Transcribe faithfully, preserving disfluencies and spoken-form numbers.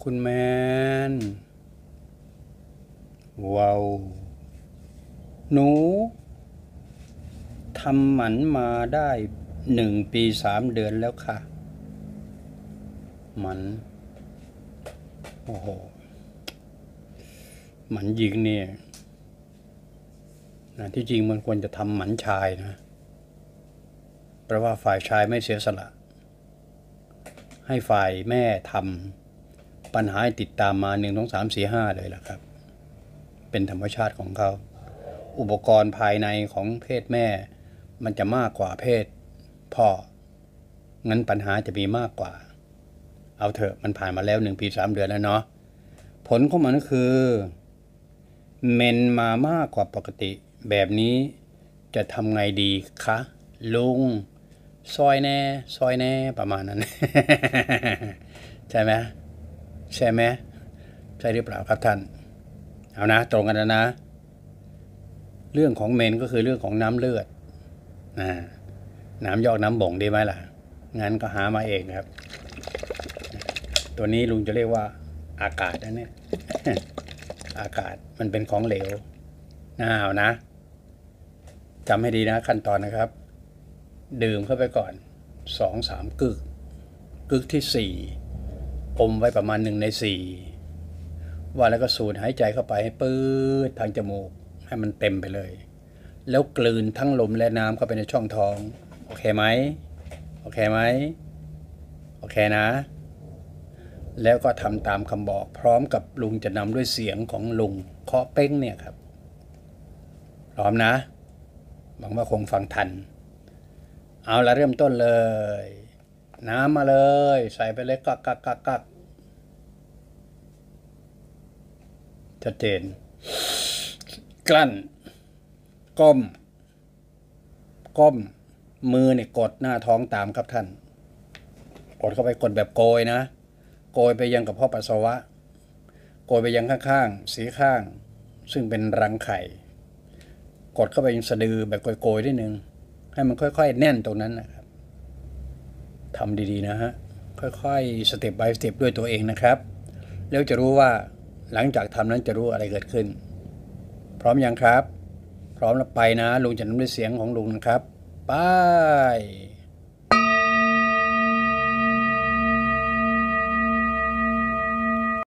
คุณแมนว้าวหนูทำหมันมาได้หนึ่งปีสามเดือนแล้วค่ะหมันโอ้โหหมันหญิงเนี่ยนะที่จริงมันควรจะทำหมันชายนะเพราะว่าฝ่ายชายไม่เสียสละให้ฝ่ายแม่ทำปัญหาติดตามมาหนึ่งสองสามสี่ห้าเลยล่ะครับเป็นธรรมชาติของเขาอุปกรณ์ภายในของเพศแม่มันจะมากกว่าเพศพ่องั้นปัญหาจะมีมากกว่าเอาเถอะมันผ่านมาแล้วหนึ่งปีสามเดือนแล้วเนาะผลของมันก็คือเมนมามากกว่าปกติแบบนี้จะทำไงดีคะลุงซอยแน่ซอยแน่ประมาณนั้น ใช่ไหมใช่ไหมใช่หรือเปล่าครับท่านเอานะตรงกันนะนะเรื่องของเมนก็คือเรื่องของน้ำเลือดนะน้ำยอกน้ำบ่งดีไหมล่ะงั้นก็หามาเองครับตัวนี้ลุงจะเรียกว่าอากาศนะเนี่ย อากาศมันเป็นของเหลวน่าเอานะจำให้ดีนะขั้นตอนนะครับดื่มเข้าไปก่อนสองสามกึกกึกที่สี่อมไว้ประมาณหนึ่งในสี่ว่าแล้วก็สูดหายใจเข้าไปให้ปื๊ดทางจมูกให้มันเต็มไปเลยแล้วกลืนทั้งลมและน้ำเข้าไปในช่องท้องโอเคไหมโอเคไหมโอเคนะแล้วก็ทำตามคำบอกพร้อมกับลุงจะนำด้วยเสียงของลุงเคาะเป้งเนี่ยครับพร้อมนะหวังว่าคงฟังทันเอาละเริ่มต้นเลยน้ำมาเลยใส่ไปเลยกักกักกักกักชัดเจนกลั้นก้มก้มมือเนี่ยกดหน้าท้องตามครับท่านกดเข้าไปกดแบบโกยนะโกยไปยังกระเพาะปัสสาวะโกยไปยังข้างๆสีข้างซึ่งเป็นรังไข่กดเข้าไปยังสะดือแบบโกยๆนิดนึงให้มันค่อยๆแน่นตรงนั้นนะครับทำดีๆนะฮะค่อยๆสเต็ป by สเต็ปด้วยตัวเองนะครับแล้วจะรู้ว่าหลังจากทำนั้นจะรู้อะไรเกิดขึ้นพร้อมยังครับพร้อมแล้วไปนะลุงจะนำด้วยเสียงของลุงนะครับไป